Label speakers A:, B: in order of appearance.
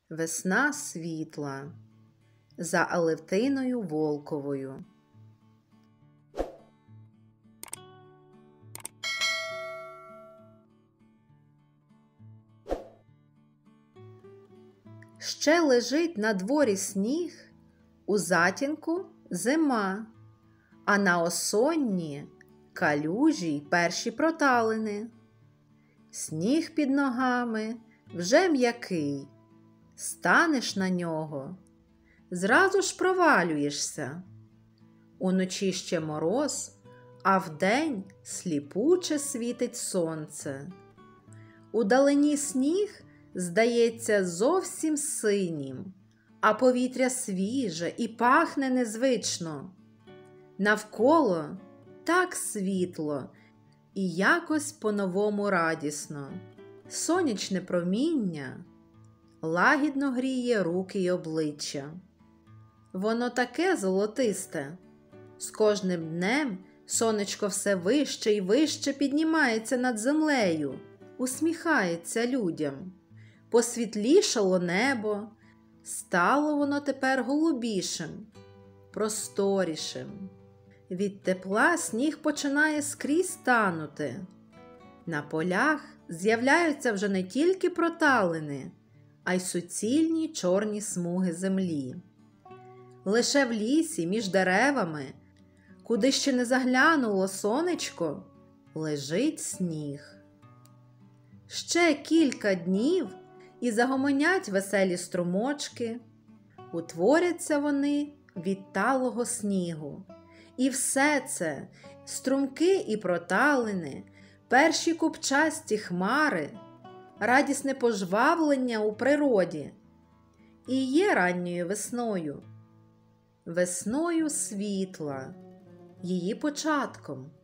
A: Весна світла за Алевтиною Волковою. Ще лежить на дворі сніг, у затінку зима, а на осонні калюжі й перші проталини. Сніг під ногами вже м'який, станеш на нього, зразу ж провалюєшся. Уночі ще мороз, а вдень сліпуче світить сонце. Удалині сніг здається зовсім синім, а повітря свіже і пахне незвично. Навколо так світло і якось по-новому радісно. Сонячне проміння лагідно гріє руки й обличчя. Воно таке золотисте. З кожним днем сонечко все вище й вище піднімається над землею, усміхається людям. Посвітлішало небо, стало воно тепер голубішим, просторішим. Від тепла сніг починає скрізь танути. На полях з'являються вже не тільки проталини, а й суцільні чорні смуги землі. Лише в лісі між деревами, куди ще не заглянуло сонечко, лежить сніг. Ще кілька днів і загомонять веселі струмочки, утворяться вони від талого снігу. І все це – струмки і проталини, перші купчасті хмари, радісне пожвавлення у природі – і є ранньою весною. Весною світла, її початком.